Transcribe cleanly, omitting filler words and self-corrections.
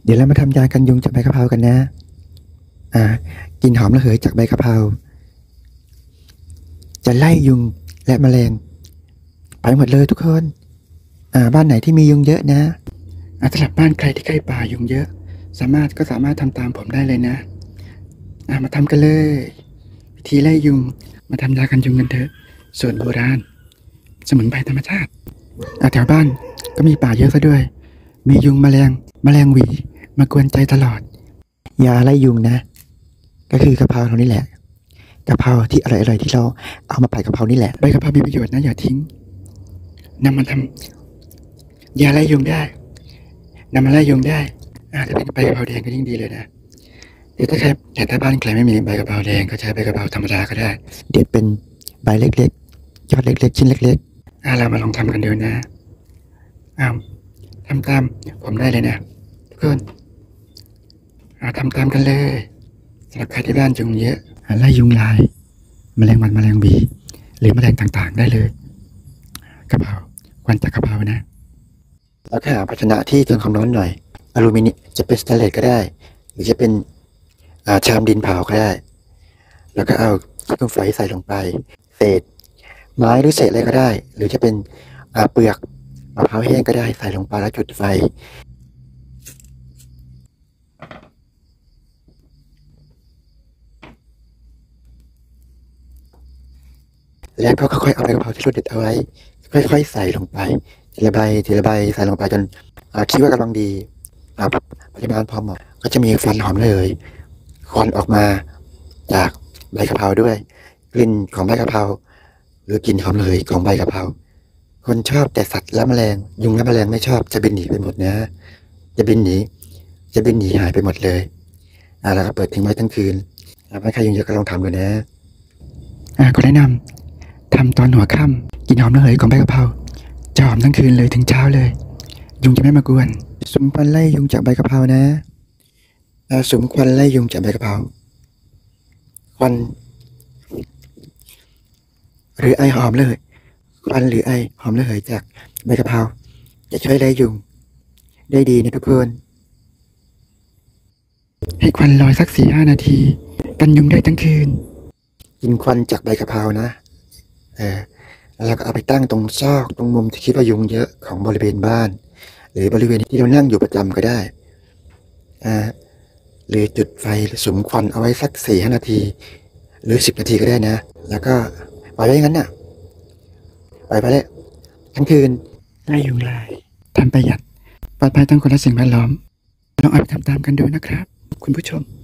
ดี๋ยวเรามาทำยากันยุงจากใบกะเพรากันนะกลิ่นหอมระเหยจากใบกะเพราจะไล่ยุงและแมลงไปหมดเลยทุกคนบ้านไหนที่มียุงเยอะนะสำหรับบ้านใครที่ใกล้ป่ายุงเยอะสามารถทำตามผมได้เลยนะมาทำกันเลยวิธีไล่ยุงมาทำยากันยุงกันเถอะส่วนโบราณสมุนไพรธรรมชาติแถวบ้านก็มีป่าเยอะซะด้วยมียุงแมลงหวีมากวนใจตลอดยาไล่ยุงนะก็คือกะเพราเรานี่แหละกะเพราที่อร่อยๆที่เราเอามาผัดกะเพรานี่แหละใบกะเพรามีประโยชน์นะอย่าทิ้งนำมาทำยาไล่ยุงได้นำมาไล่ยุงได้ถ้าเป็นใบกะเพราแดงก็ยิ่งดีเลยนะเดี๋ยวถ้าบ้านใครไม่มีใบกะเพราแดงก็ใช้ใบกะเพราธรรมดาก็ได้เด็ดเป็นใบเล็กๆยอดเล็กๆชิ้นเล็กๆเรามาลองทำกันดูนะทำตามผมได้เลยนะทุกคนทำตามกันเลยสำหรับใครที่บ้านยุงเยอะไล่ยุงลายแมลงวันแมลงวีหรือแมลงต่างๆได้เลยกะเพราควันจากกะเพรานะแล้วก็หาภาชนะที่ทนความร้อนหน่อยอลูมิเนียมจะเป็นสแตนเลสก็ได้หรือจะเป็นชามดินเผาก็ได้แล้วก็เอาขี้ไฟใส่ลงไปเศษไม้หรือเศษอะไรก็ได้หรือจะเป็นเปลือกมะพร้าวแห้งก็ได้ใส่ลงไปแล้วจุดไฟแล้วก็ค่อยๆเอาใบกะเพราที่เราเด็ดเอาไว้ค่อยๆใส่ลงไปทีละใบใส่ลงไปจนคิดว่ากำลังดีปริมาณพอเหมาะก็จะมีควันหอมเลยควันออกมาจากใบกะเพราด้วยกลิ่นของใบกะเพราหรือกลิ่นหอมเลยของใบกะเพราคนชอบแต่สัตว์และแมลงยุงและแมลงไม่ชอบจะบินหนีไปหมดนะจะบินหนีหายไปหมดเลยแล้วก็เปิดทิ้งไว้ทั้งคืนไม่ใครยุงเยอะก็ลองทำดูนะก็แนะนำทำตอนหัวค่ำกลิ่นหอมระเหยของใบกะเพราจะหอมทั้งคืนเลยถึงเช้าเลยยุงจะไม่มากวนสุมควันไล่ยุงจากใบกะเพรานะสุมควันไล่ยุงจากใบกะเพราควันหรือไอหอมระเหยควันหรือไอหอมระเหยจากใบกะเพราจะช่วยไล่ยุงได้ดีนะทุกคนให้ควันลอยสัก4-5 นาทีกันยุงได้ทั้งคืนกินควันจากใบกะเพรานะแล้วก็เอาไปตั้งตรงซอกตรงมุมที่คิดว่ายุงเยอะของบริเวณบ้านหรือบริเวณที่เรานั่งอยู่ประจำก็ได้หรือจุดไฟสุมควันเอาไว้สัก4-5 นาทีหรือ10 นาทีก็ได้นะแล้วก็ปล่อยไว้อย่างนั้นปล่อยไปเลยทั้งคืนไล่ยุงลายทำประหยัดปลอดภัยทั้งคนและสิ่งแวดล้อมลองเอาไปทำตามกันดูนะครับคุณผู้ชม